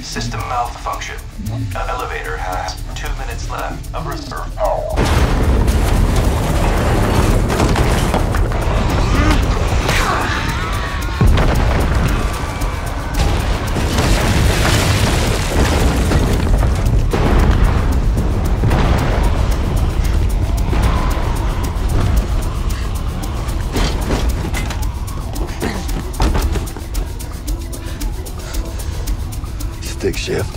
System malfunction. Elevator has 2 minutes left of reserve power. Stick shift.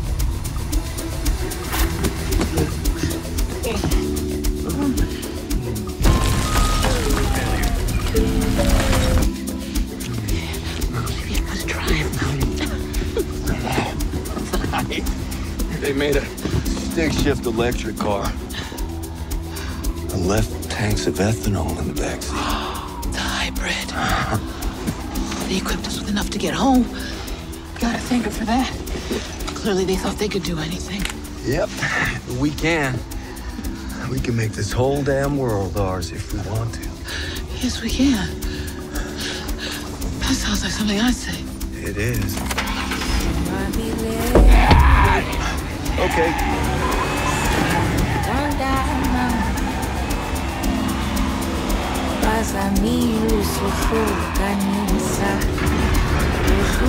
They made a stick shift electric car. And left tanks of ethanol in the backseat. The hybrid. They equipped us with enough to get home. Gotta thank her for that. Clearly they thought they could do anything. Yep, we can. We can make this whole damn world ours if we want to. Yes, we can. That sounds like something I'd say. It is. Okay. Paz a mim, o sufoco, a